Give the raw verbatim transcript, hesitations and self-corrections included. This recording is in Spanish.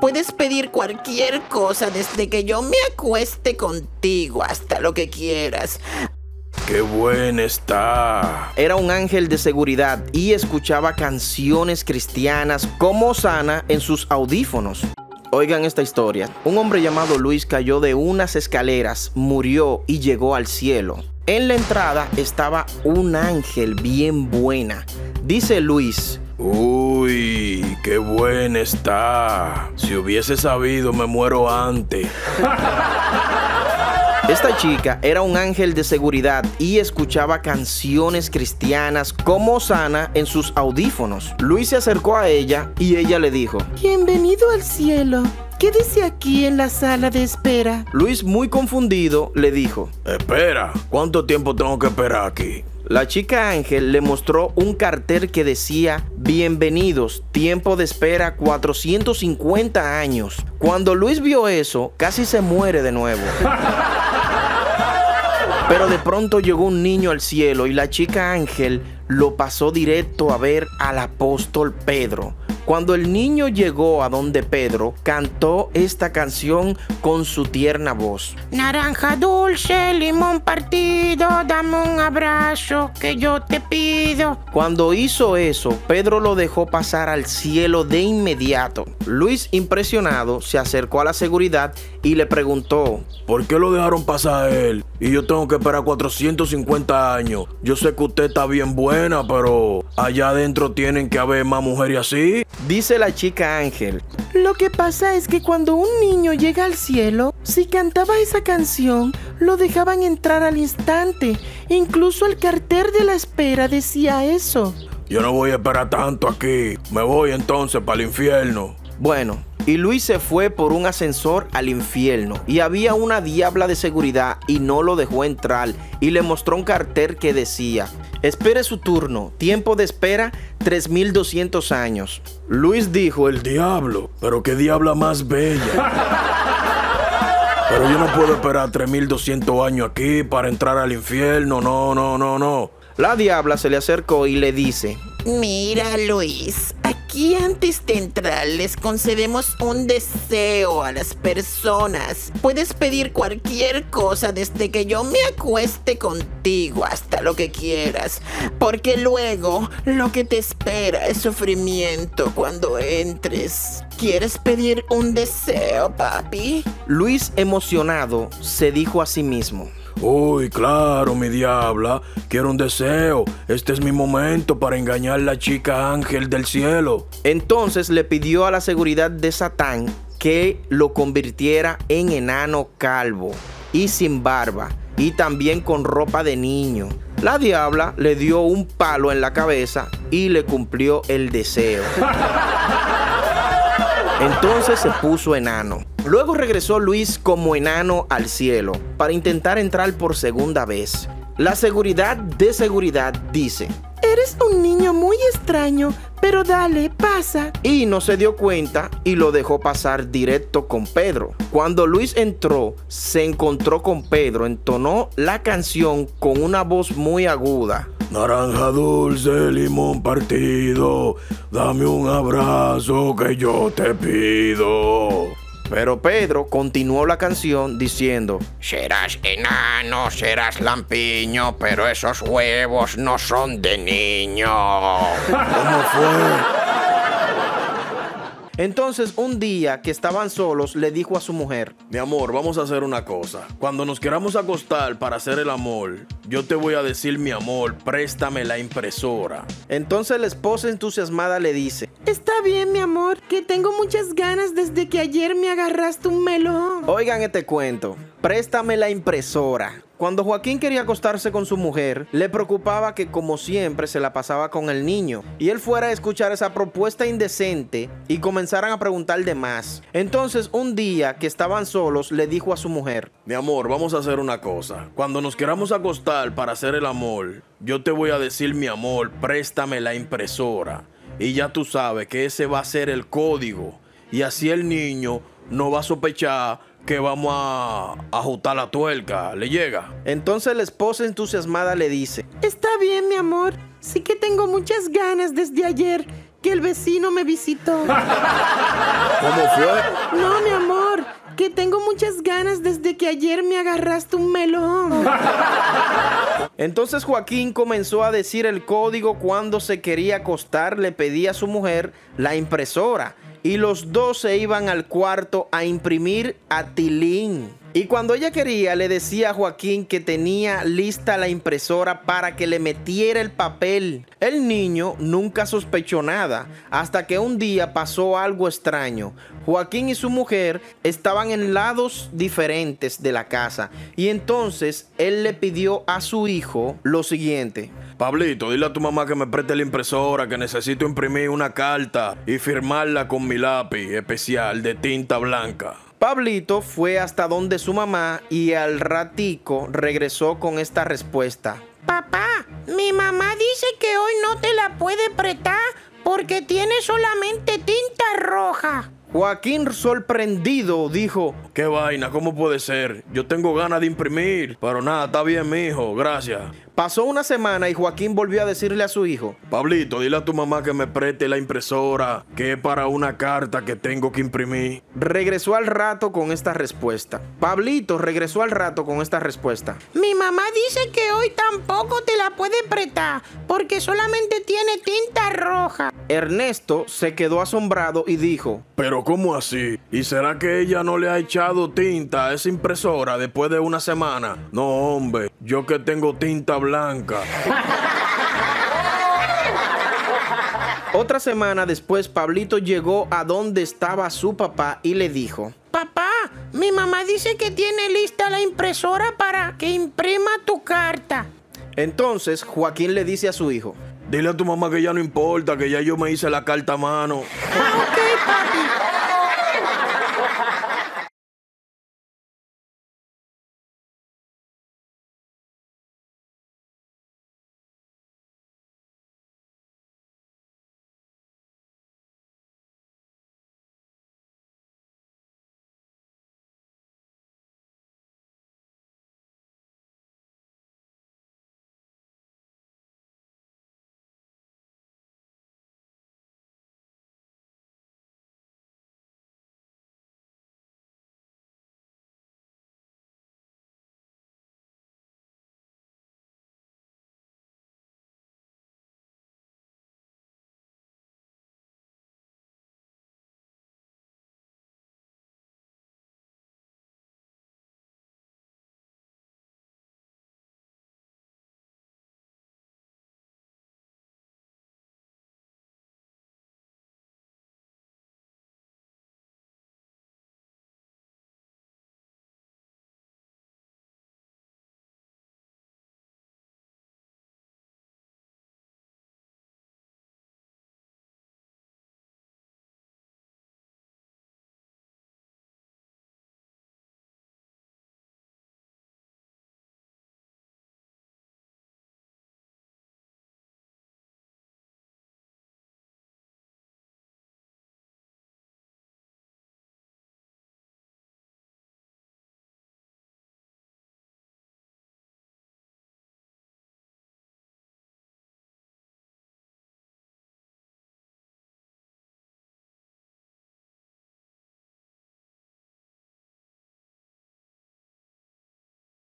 Puedes pedir cualquier cosa desde que yo me acueste contigo hasta lo que quieras. ¡Qué buen está! Era un ángel de seguridad y escuchaba canciones cristianas como Osana en sus audífonos. Oigan esta historia. Un hombre llamado Luis cayó de unas escaleras, murió y llegó al cielo. En la entrada estaba un ángel bien buena. Dice Luis: ¡Uy! ¡Qué buen está! Si hubiese sabido, me muero antes. Esta chica era un ángel de seguridad y escuchaba canciones cristianas como Osana en sus audífonos. Luis se acercó a ella y ella le dijo: Bienvenido al cielo. Quédese aquí en la sala de espera. Luis, muy confundido, le dijo: Espera, ¿cuánto tiempo tengo que esperar aquí? La chica ángel le mostró un cartel que decía: bienvenidos, tiempo de espera cuatrocientos cincuenta años. Cuando Luis vio eso, casi se muere de nuevo. Pero de pronto llegó un niño al cielo y la chica ángel lo pasó directo a ver al apóstol Pedro. Cuando el niño llegó a donde Pedro, cantó esta canción con su tierna voz. Naranja dulce, limón partido, dame un abrazo que yo te pido. Cuando hizo eso, Pedro lo dejó pasar al cielo de inmediato. Luis, impresionado, se acercó a la seguridad y le preguntó: ¿por qué lo dejaron pasar a él? Y yo tengo que esperar cuatrocientos cincuenta años. Yo sé que usted está bien buena, pero allá adentro tienen que haber más mujeres así. Dice la chica ángel: lo que pasa es que cuando un niño llega al cielo, si cantaba esa canción, lo dejaban entrar al instante. Incluso el cartel de la espera decía eso. Yo no voy a esperar tanto aquí. Me voy entonces para el infierno. Bueno, y Luis se fue por un ascensor al infierno y había una diabla de seguridad y no lo dejó entrar y le mostró un cartel que decía: espere su turno, tiempo de espera tres mil doscientos años. Luis dijo: el diablo, pero qué diabla más bella. Pero yo no puedo esperar tres mil doscientos años aquí para entrar al infierno, no, no, no, no. La diabla se le acercó y le dice: mira, Luis, aquí antes de entrar les concedemos un deseo a las personas. Puedes pedir cualquier cosa desde que yo me acueste contigo hasta lo que quieras, porque luego lo que te espera es sufrimiento cuando entres. ¿Quieres pedir un deseo, papi? Luis, emocionado, se dijo a sí mismo: uy, claro, mi diabla, quiero un deseo. Este es mi momento para engañar a la chica ángel del cielo. Entonces le pidió a la seguridad de Satán que lo convirtiera en enano calvo y sin barba y también con ropa de niño. La diabla le dio un palo en la cabeza y le cumplió el deseo. Entonces se puso enano. Luego regresó Luis como enano al cielo para intentar entrar por segunda vez. La seguridad de seguridad dice: eres un niño muy extraño, pero dale, pasa. Y no se dio cuenta y lo dejó pasar directo con Pedro. Cuando Luis entró, se encontró con Pedro, entonó la canción con una voz muy aguda: naranja dulce, limón partido, dame un abrazo que yo te pido. Pero Pedro continuó la canción diciendo: serás enano, serás lampiño, pero esos huevos no son de niño. ¿Cómo fue? Entonces, un día que estaban solos, le dijo a su mujer: mi amor, vamos a hacer una cosa. Cuando nos queramos acostar para hacer el amor, yo te voy a decir: mi amor, préstame la impresora. Entonces la esposa entusiasmada le dice: está bien, mi amor, que tengo muchas ganas desde que ayer me agarraste un melón. Oigan este cuento: préstame la impresora. Cuando Joaquín quería acostarse con su mujer, le preocupaba que como siempre se la pasaba con el niño y él fuera a escuchar esa propuesta indecente y comenzaran a preguntar de más. Entonces, un día que estaban solos, le dijo a su mujer: mi amor, vamos a hacer una cosa. Cuando nos queramos acostar para hacer el amor, yo te voy a decir: mi amor, préstame la impresora. Y ya tú sabes que ese va a ser el código. Y así el niño no va a sospechar que vamos a ajustar la tuerca. ¿Le llega? Entonces la esposa entusiasmada le dice: está bien, mi amor. Sí que tengo muchas ganas desde ayer. que el vecino me visitó. ¿Cómo fue? No, mi amor, que tengo muchas ganas desde que ayer me agarraste un melón. Entonces Joaquín comenzó a decir el código cuando se quería acostar, le pedía a su mujer la impresora y los dos se iban al cuarto a imprimir a Tilín. Y cuando ella quería, le decía a Joaquín que tenía lista la impresora para que le metiera el papel. El niño nunca sospechó nada, hasta que un día pasó algo extraño. Joaquín y su mujer estaban en lados diferentes de la casa, y entonces él le pidió a su hijo lo siguiente. Pablito, dile a tu mamá que me preste la impresora, que necesito imprimir una carta y firmarla con mi lápiz especial de tinta blanca. Pablito fue hasta donde su mamá y al ratico regresó con esta respuesta. Papá, mi mamá dice que hoy no te la puede prestar porque tiene solamente tinta roja. Joaquín, sorprendido, dijo: ¿Qué vaina? ¿Cómo puede ser? Yo tengo ganas de imprimir, pero nada, está bien, mijo, gracias. Pasó una semana y Joaquín volvió a decirle a su hijo: Pablito, dile a tu mamá que me preste la impresora, que es para una carta que tengo que imprimir. Regresó al rato con esta respuesta. Pablito regresó al rato con esta respuesta. Mi mamá dice que hoy tampoco te la puede prestar porque solamente tiene tinta roja. Ernesto se quedó asombrado y dijo: ¿Pero cómo así? ¿Y será que ella no le ha echado tinta a esa impresora después de una semana? No, hombre, yo que tengo tinta blanca. Otra semana después, Pablito llegó a donde estaba su papá y le dijo: Papá, mi mamá dice que tiene lista la impresora para que imprima tu carta. Entonces Joaquín le dice a su hijo: Dile a tu mamá que ya no importa, que ya yo me hice la carta a mano. Ah, ok, papi.